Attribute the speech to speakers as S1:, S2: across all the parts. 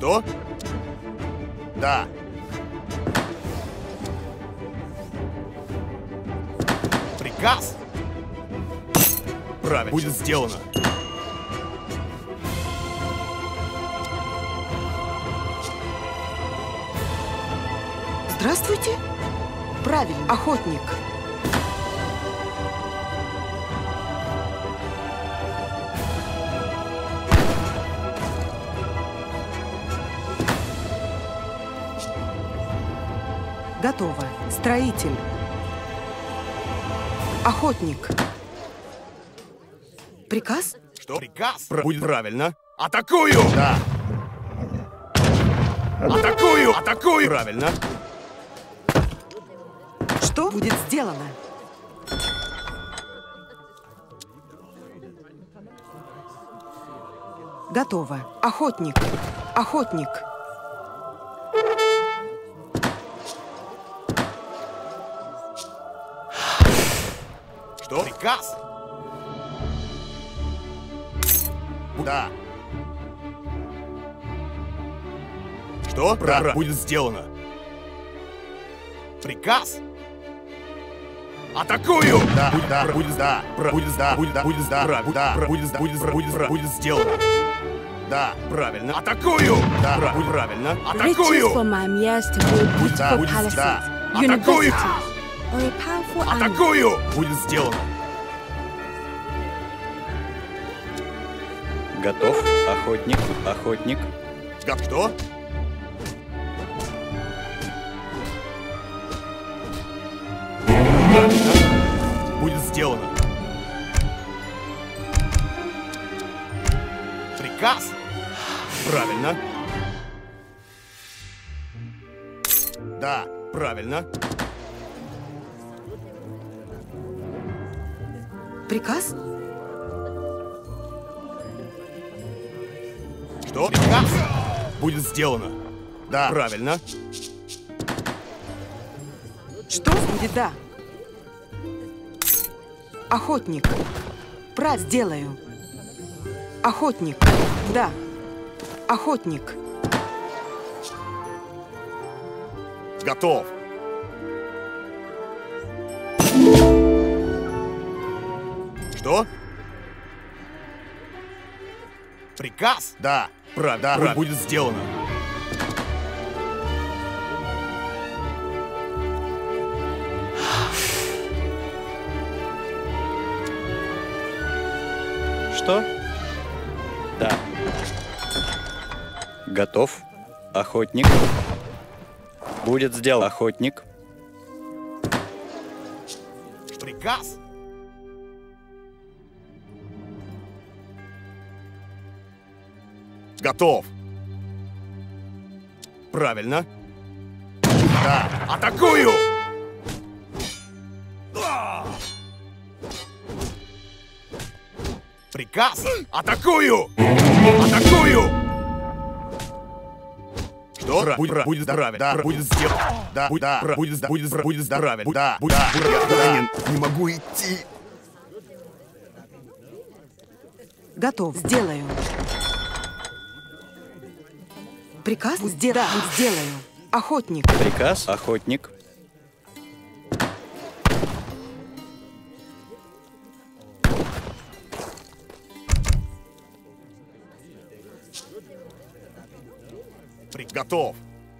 S1: Что? Да. Приказ? Правильно. Будет сделано.
S2: Здравствуйте. Правильно, охотник. Готово. Строитель. Охотник. Приказ?
S1: Что? Приказ? Будет правильно. Атакую! Да. Атакую! Атакую! Правильно.
S2: Что будет сделано? Готово. Охотник. Охотник.
S1: Что? Приказ? Да. Что? Да, будет сделано. Приказ? Атакую! Да, будет, да, будет, да, будет, да, будет, да, будет, да, будет сделано. Да, правильно. Атакую! Да, будет правильно. Атакую!
S3: Riches for my years to build beautiful
S1: будет,
S3: palaces,
S1: да. Атакую!
S3: universities, or a powerful army.
S1: Атакую! Будет сделано.
S4: Готов. Охотник. Охотник.
S1: Что? Будет сделано. Приказ? Правильно. Да, правильно.
S2: Приказ?
S1: Что? Приказ? Будет сделано. Да, правильно.
S2: Что будет да? Охотник. Прав сделаю. Охотник. Да. Охотник.
S1: Готов. Что? Приказ? Да. Правда, да, будет сделано.
S4: Что? Да. Готов. Охотник. Будет сделан. Охотник.
S1: Приказ? Готов. Правильно. Да. Атакую! Приказ? Атакую! Атакую! Что? Будет здоровье. Да, будет сделано. Да, будет здоровье. Да, я ранен. Не могу идти.
S2: Готов. Сделаю. Приказ? Да, сделаю. Охотник.
S4: Приказ. Охотник.
S1: Готов.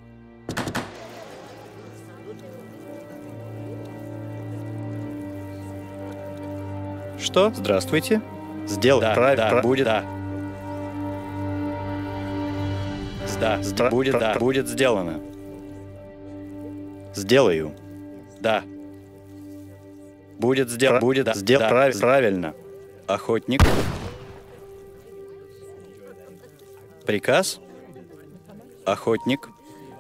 S4: Что? Здравствуйте. Сделай. Да, правильно. Будет. Да. Да. Будет. Да. Будет сделано. Сделаю. Да. Будет сделано. Будет. Да. Правильно. Охотник. Приказ. Охотник.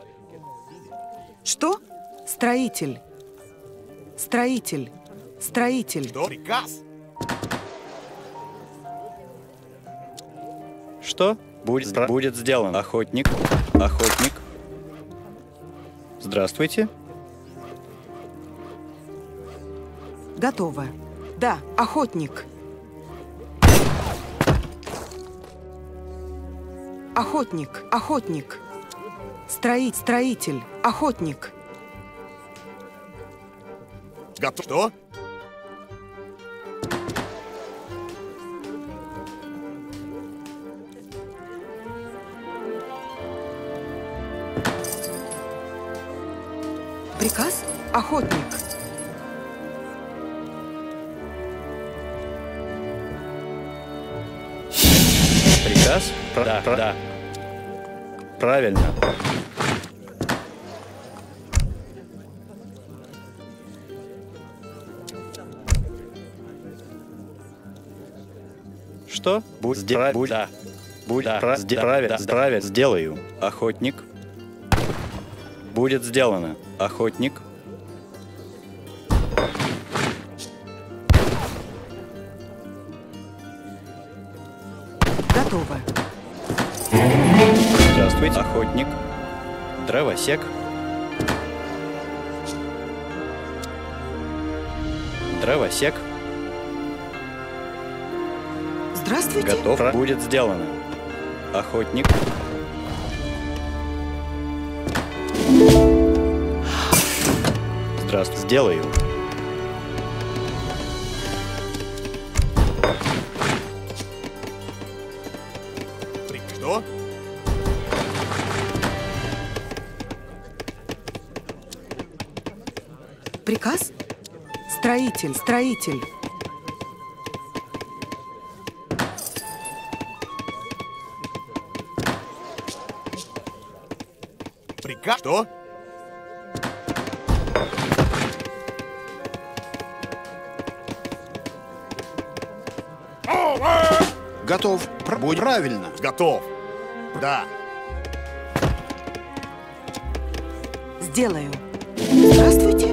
S2: Что? Строитель. Строитель. Строитель.
S1: Что? Приказ?
S4: Что? Будет сделан. Охотник. Охотник. Здравствуйте.
S2: Готово. Да, охотник. Охотник. Охотник. Строитель. Охотник.
S1: Готов. Что?
S2: Приказ? Охотник.
S4: Приказ? Да. Правильно. Что? Правильно. Сделаю. Охотник. Будет сделано. Охотник.
S2: Готово.
S4: Здравствуйте. Охотник. Дровосек. Дровосек.
S2: Здравствуйте.
S4: Готов. Будет сделано. Охотник. Здравствуйте. Сделаю.
S1: Что?
S2: Приказ? Строитель.
S1: Приказ? Что?
S5: Готов. Будь правильно.
S1: Готов. Да.
S2: Сделаю. Здравствуйте.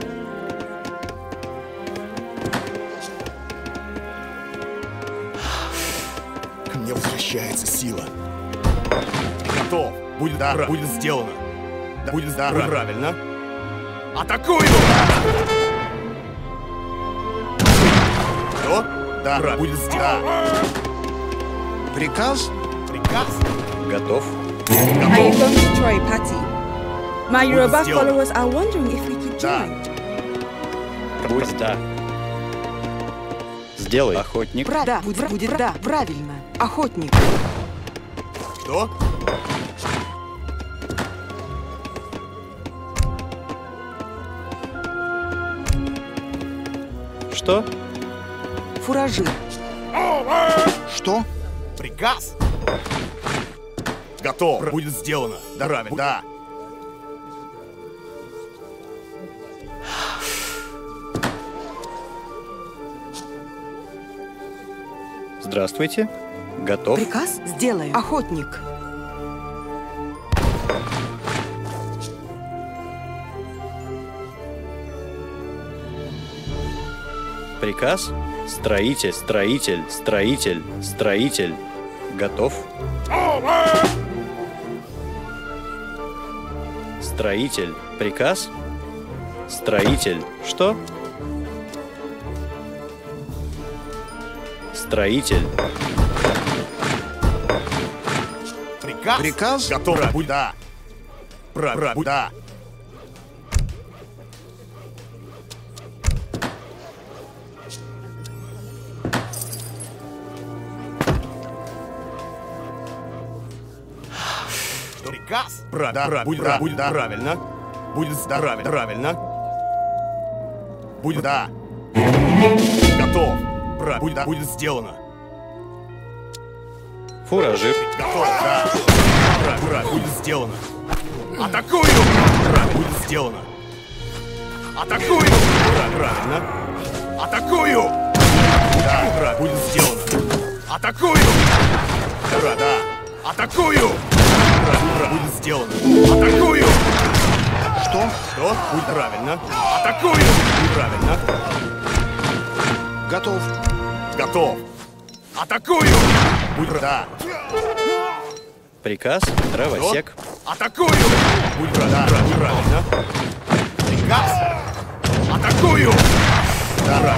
S1: Ко мне возвращается сила. Готов. Будет сделано. Да, будет правильно. Атакую! Что? Да, будет сделано.
S5: Приказ?
S1: Приказ?
S4: Готов.
S3: Are you going to try, Patty? My Yoruba
S1: сделано.
S3: followers are wondering if we could
S1: Да.
S3: join.
S4: Будет да. Сделай. Охотник.
S2: Будет да. Правильно. Охотник.
S1: Что?
S4: Что?
S2: Фуражир.
S5: Что?
S1: Приказ? Готов. Будет сделано. Да, правильно. Да.
S4: Здравствуйте. Готов.
S2: Приказ? Сделаю. Охотник.
S4: Приказ. Строитель. Готов. Строитель. Приказ. Строитель. Что? Строитель.
S1: Приказ?
S5: Приказ?
S1: Готов. Будь да. Да. Что? Приказ? Да. Будет да. Правильно. Будет да. Правильно. Будет да. Готов. Будет сделано.
S4: Фуражир.
S1: Готов, да. Будет сделано. Атакую! Будет сделано. Атакую! Правильно. Атакую! Да, будет сделано. Атакую! Да. Атакую! Будет сделано. Атакую!
S5: Что?
S1: Что? Будет правильно. Атакую! Будет правильно. Готов. Атакую! Будет да.
S4: Приказ. Дровосек.
S1: Атакую! Будет правильно. Приказ! Атакую! Да.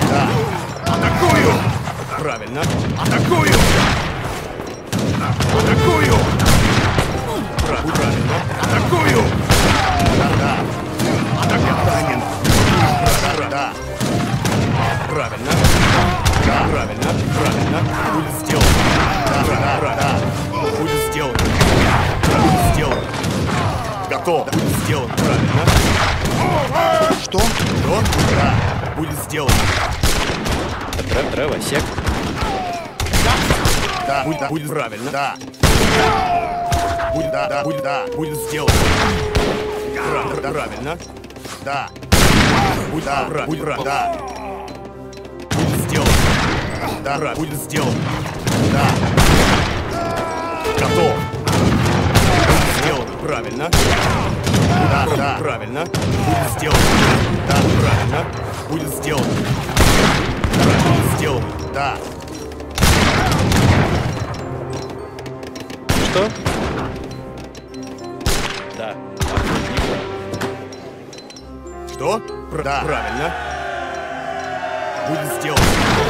S1: Атакую! Правильно. Атакую! Готов. Будет сделано. Правильно.
S5: Что?
S1: Что? Да. Будет сделано.
S4: Дровосек.
S1: Да. Будет правильно. Да. Будет, да. Будет, да. Будет сделано. Правильно. Да. Будет, да. Будет, да. Будет сделано. Да. Будет сделано. Да. Готов. Будет сделано. Правильно. Да. Правильно. Будет сделано. Да. Правильно. Будет сделано. Да. Будет сделано. Да.
S4: Что? Да.
S1: Что? Да. Правильно. Будет сделано.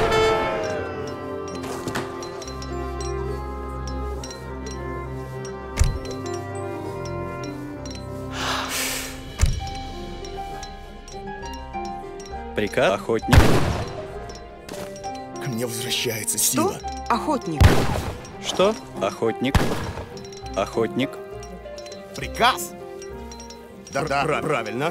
S4: Приказ. Охотник.
S1: Ко мне возвращается
S2: Что?
S1: сила.
S2: Охотник.
S4: Что? Охотник. Охотник.
S1: Приказ? Да, правильно.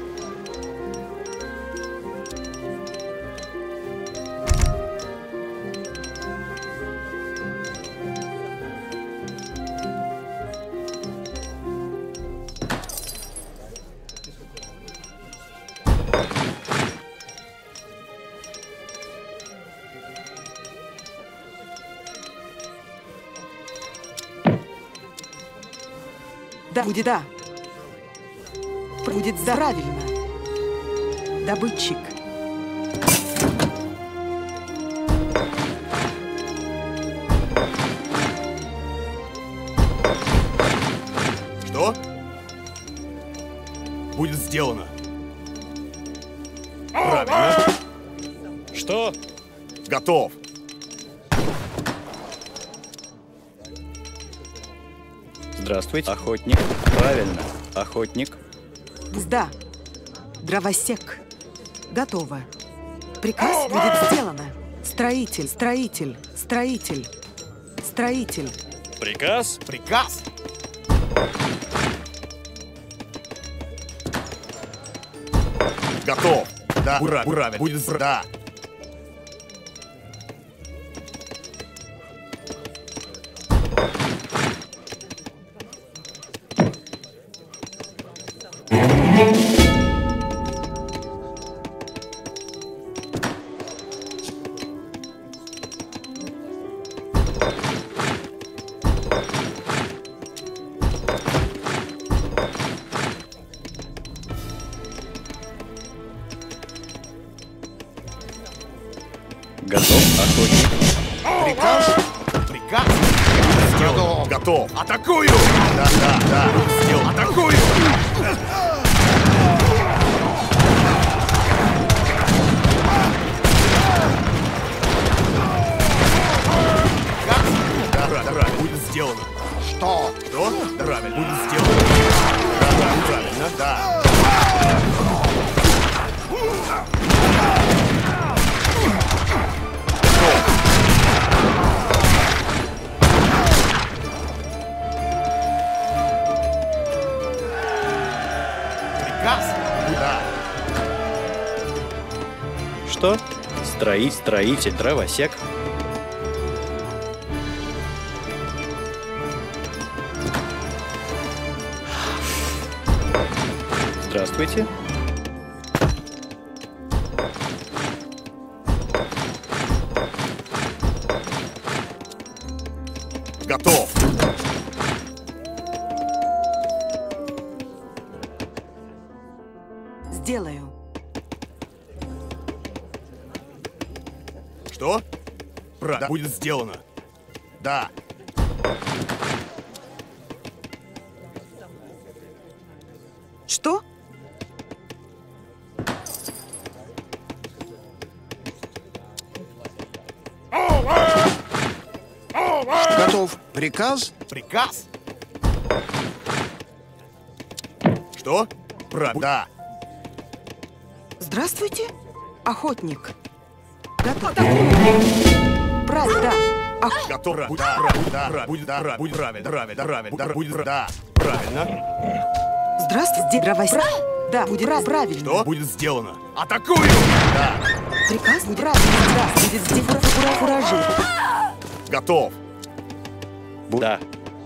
S2: Да. Будет да. Будет да. Правильно. Добытчик.
S1: Что? Будет сделано. Правильно.
S4: Что?
S1: Готов.
S4: Здравствуйте. Охотник. Правильно. Охотник.
S2: Да. Дровосек. Готово. Приказ будет сделано. Строитель, строитель, строитель, строитель.
S4: Приказ.
S1: Приказ? Готов. Да. Правильно. Будет да.
S4: Готов. Охотник.
S5: Приказ?
S1: Приказ? Сделал. Готов. Атакую! Да. Сделал. Атакую! Да, будет сделано.
S5: Что?
S1: Что? Правильно. Будет сделано. Да, правильно. Да. Приказ? Да.
S4: Что? Строитель. Дровосек. Здравствуйте.
S1: Готов.
S2: Сделаю.
S1: Что? Да. Будет сделано. Да.
S2: Что?
S5: Готов. Приказ?
S1: Приказ? Что? Да.
S2: Здравствуйте. Охотник. Готов. Правильно. Да.
S1: Готов. Да. Будет правильно. Будет правильно. Будет да. Правильно.
S2: Здравствуйте, дровосек. Да, будет правильно.
S1: Что? Будет сделано. Атакую! Да.
S2: Приказ будет правильно. Да, будет сделано. Фуражи.
S1: Готов.
S4: Да.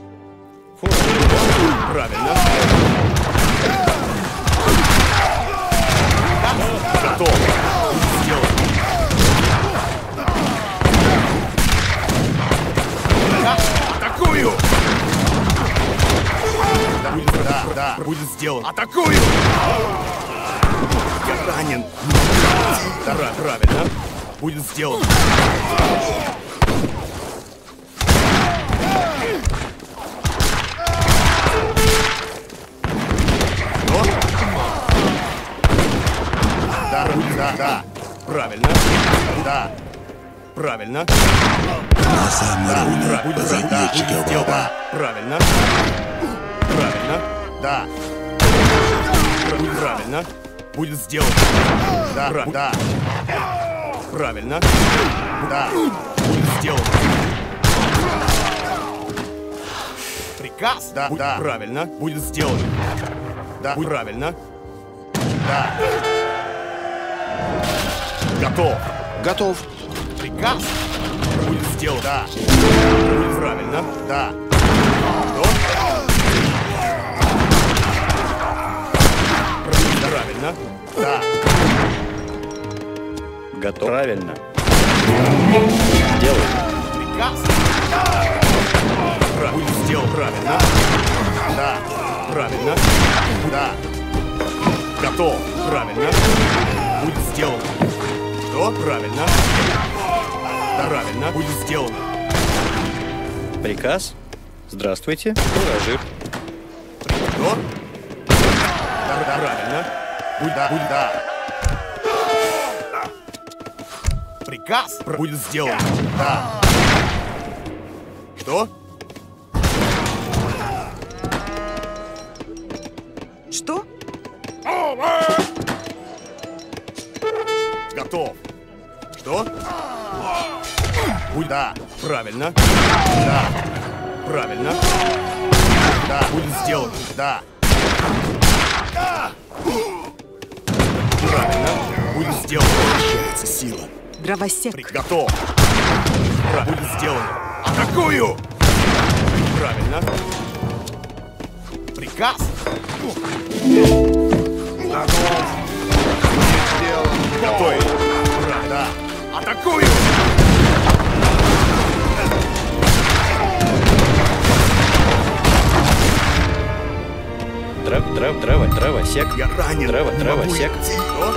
S1: Правильно. Готов. Будет сделано. Атакую! Да, будет сделано. Атакую! Я ранен. Да, правильно. Будет сделано. Что? Да. Правильно. Да. Правильно. Будет сделано. Правильно. Правильно. Да. Будет правильно. Будет сделано. Да. Правильно. Да. Будет сделано. Приказ? Да. Правильно. Будет сделано. Да. Правильно. Да. Готов.
S5: Готов.
S1: Приказ? Будет сделано. Да. Будет правильно. Да. Что? Правильно. Да.
S4: Готов. Правильно. Делай.
S1: Приказ? Будет сделано. Правильно. Да. Правильно. Да. Готов. Правильно. Будет сделано. Что? Правильно. Да, правильно. Будет сделано.
S4: Приказ. Здравствуйте. Фуражир.
S1: Что? Да, правильно. Будет да. Приказ будет сделан. Да. Что?
S2: Что?
S1: Готов. Что? Будет да. Правильно. Да. Правильно. Да. Будет сделано. Да. Правильно. Будет сделано. Возвращается сила.
S2: Дровосек.
S1: Готов. Будет сделано. Атакую! Правильно. Приказ? Готов. Да. Атакую!
S4: Дровосек.
S1: Я ранен.
S4: Дровосек.
S1: Что?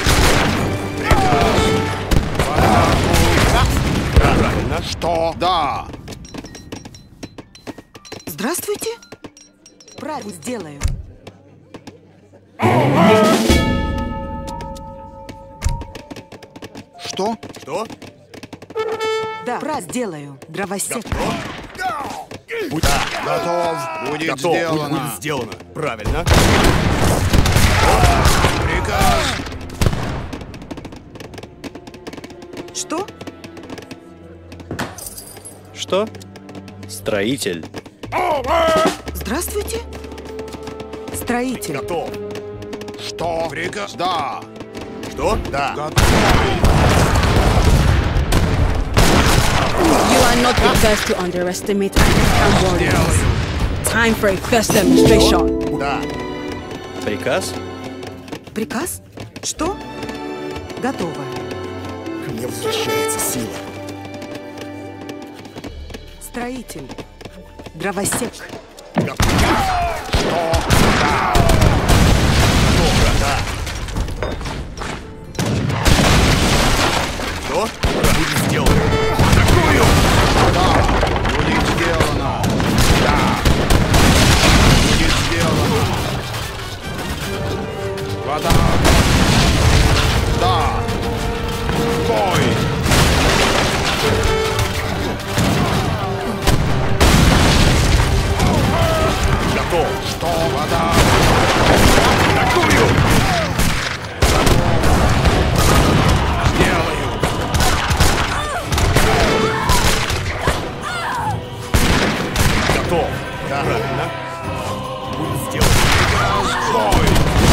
S1: Приказ? Правильно.
S5: Что? Да.
S2: Здравствуйте. Правильно сделаю.
S5: Что?
S1: Что?
S2: Да, правильно сделаю. Дровосек.
S1: Готов? Будь да.
S5: Готов. Будет
S1: Готов.
S5: сделано.
S1: Будет сделано. Правильно.
S5: Приказ.
S2: Что?
S4: Что? Строитель.
S2: Здравствуйте. Строитель.
S1: Готов.
S5: Что? Приказ. Да.
S1: Что? Да.
S5: Готов.
S6: You are not the first to underestimate African warriors. Time for a first demonstration.
S1: Да.
S4: Приказ.
S2: Приказ? Что? Готово.
S1: Ко мне возвращается сила.
S2: Строитель. Дровосек.
S1: Готов. Да. Что? Будет сделано. Атакую!
S5: Будет сделано. Да. Будет сделано. Вода. Да. Бой.
S1: Готов.
S5: Что? Вода.
S1: Атакую!
S5: Сделаю.
S1: Готов. Да, правильно. Будет сделано.
S5: Бой!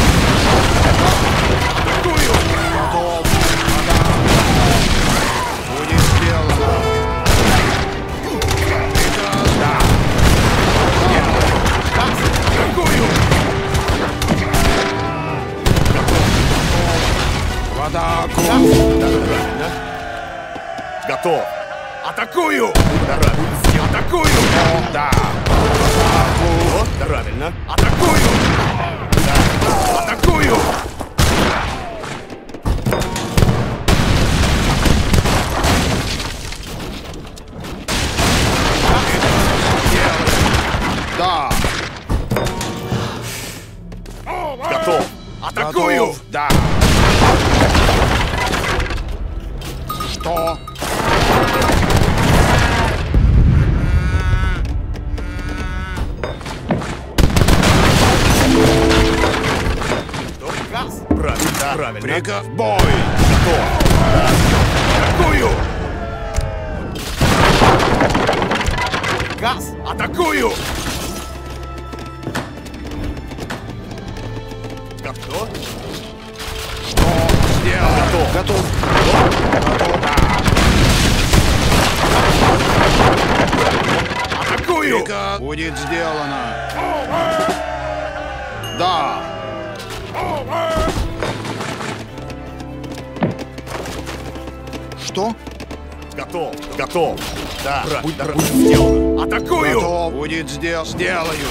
S1: Атакую!
S5: Готов! Вода! Будет сделано! Приказ! Да!
S1: Атакую!
S5: В атаку!
S1: Да, правильно. Готов. Атакую! Да, будет сделано. Атакую!
S5: Да!
S1: Вот, правильно. Атакую! Да. Атакую!
S5: Да!
S1: Готов. Атакую!
S5: Готов! Да! Что?
S1: Что приказ? Правильно. Да, правильно.
S5: Приказ! Бой!
S1: Готов. Да. Атакую! Приказ. Атакую! Готов.
S5: Что сделано?
S1: Готов.
S5: Готов! Да!
S1: Атакую!
S5: Приказ! Будет сделано! Да! Что?
S1: Готов. Готов. Да, будет сделано. Атакую!
S5: Готов! Будет сделаю!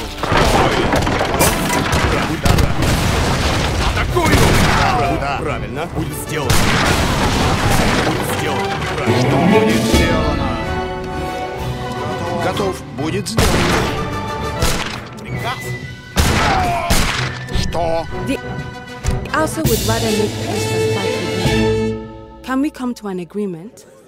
S1: Да. Атакую! Да, правильно. Будет сделано. Будет сделано. Правильно.
S5: Будет сделано! Готов! Будет сделано!
S1: Приказ.
S5: Что?
S6: The Alsa would rather make peace than fight with you. Can we come to an agreement?